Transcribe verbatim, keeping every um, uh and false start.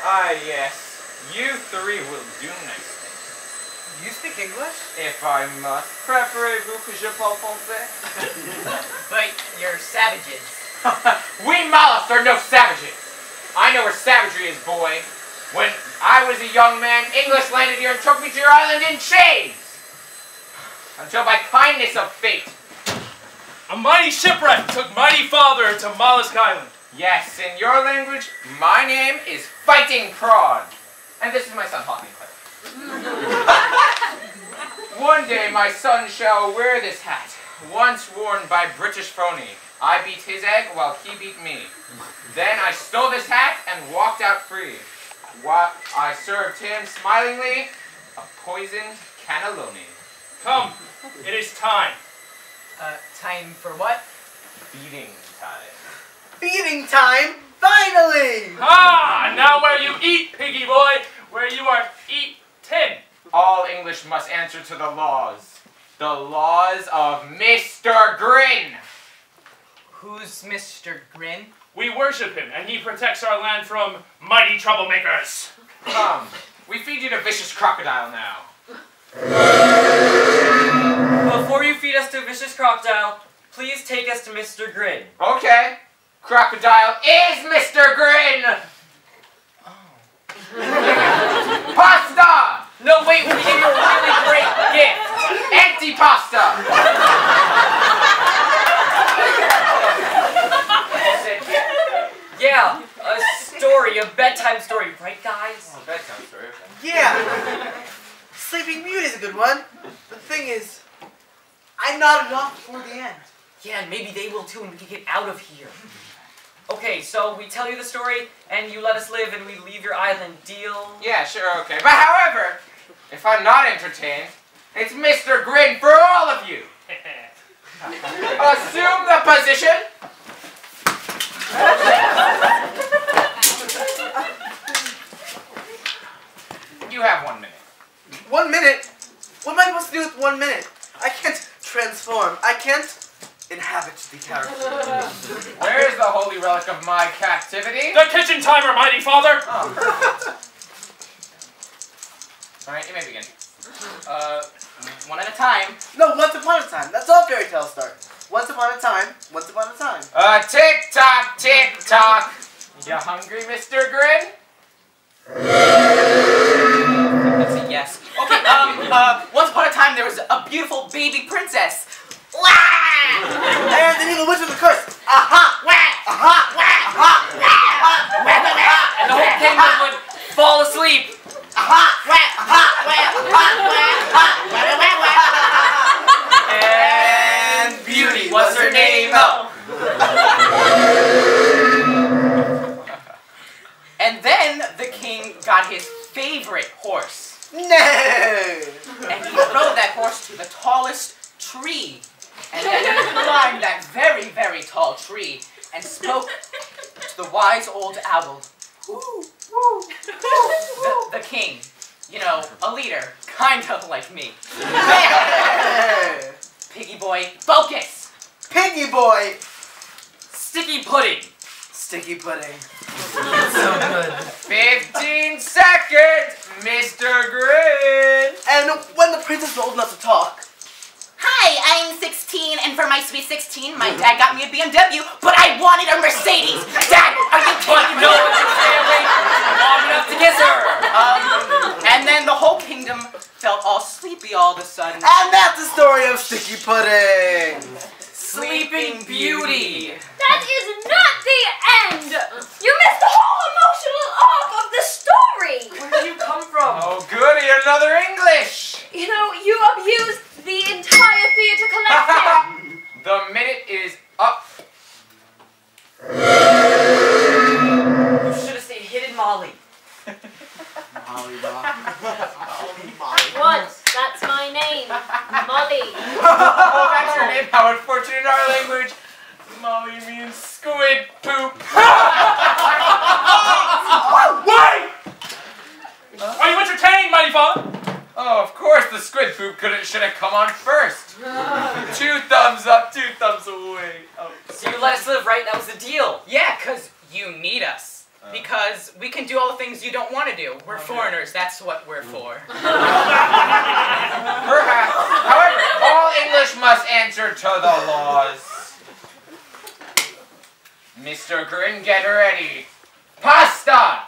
Ah, yes. You three will do nicely. You speak English? If I must. Préparez-vous que je parle français? But you're savages. We mollusks are no savages. I know where savagery is, boy. When I was a young man, English landed here and took me to your island in chains. Until by kindness of fate. A mighty shipwreck took mighty father to Mollusk Island. Yes, in your language, my name is Fighting Prawn. And this is my son, Hawking Cliff. One day my son shall wear this hat, once worn by British phony. I beat his egg while he beat me. Then I stole this hat and walked out free. While I served him smilingly a poisoned cannelloni. Come, it is time. Uh, time for what? Feeding time. Feeding time? Finally! Ah, now where you eat, piggy boy, where you are eaten. All English must answer to the laws. The laws of Mister Grin. Who's Mister Grin? We worship him, and he protects our land from mighty troublemakers. Come, we feed you to vicious crocodile now. Before you feed us to Vicious Crocodile, please take us to Mister Grin. Okay. Crocodile is Mister Grin! Oh. Pasta! No, wait, we gave you a really great gift. Antipasta! Yeah, a story, a bedtime story, right guys? Oh, bedtime story, okay. Yeah! Sleeping Beauty is a good one. The thing is, I nodded off before the end. Yeah, and maybe they will too and we can get out of here. Okay, so we tell you the story, and you let us live, and we leave your island. Deal? Yeah, sure, okay. But however, if I'm not entertained, it's Mister Grin for all of you. Assume the position. You have one minute. One minute? What am I supposed to do with one minute? I can't transform. I can't inhabit the character. Where is the holy relic of my captivity? The kitchen timer, mighty father. Oh. Alright, you may begin. Uh, one at a time. No, once upon a time. That's all fairy tales start. Once upon a time, once upon a time. Uh, tick tock, tick tock. You hungry, Mister Grin? That's a yes. Okay, um, uh, once upon a time there was a beautiful baby princess. And then you the witch with the curse. Aha! Wah! Aha! Wah! Aha! Wah! Wah! Wah! Wah! And the whole kingdom would fall asleep. Aha! Wah! Aha! Wah! Aha! Wah! Aha! Wah! Wah! Wah! And Beauty was her name. Oh. And then the king got his favorite horse. No! And he rode that horse to the tallest tree. And then he climbed that very, very tall tree and spoke to the wise old owl. The, the king. You know, a leader. Kind of like me. Piggy boy, focus! Piggy boy! Sticky pudding. Sticky pudding. So good. Fifteen seconds, Mister Grin. And when the princess was old enough to talk. Hi, I'm sixteen, and for my sweet sixteen, my dad got me a B M W, but I wanted a Mercedes. Dad, are you kidding me? No, it's your family. Long enough to kiss her. Um, and then the whole kingdom felt all sleepy all of a sudden. And that's the story of Sticky Pudding. Sleeping Beauty. That is not the end! You missed the whole emotional arc of the story! Where did you come from? Oh, goody, another English. You know, you abused the entire theater collective! The minute is up. You should have stayed hidden, Molly. Molly, Molly, Molly. Once, that's my name. Molly. Oh, that's your name. How unfortunate in our language. Molly means squid poop. Wait! Are you entertained, mighty father? Oh, of course the squid poop could should have come on first. Two thumbs up, two thumbs away. Oh. So you let us live, right? That was the deal. Yeah, because you need us. Because we can do all the things you don't want to do. We're foreigners, that's what we're for. Perhaps. However, all English must answer to the laws. Mister Grin, get ready. Pasta!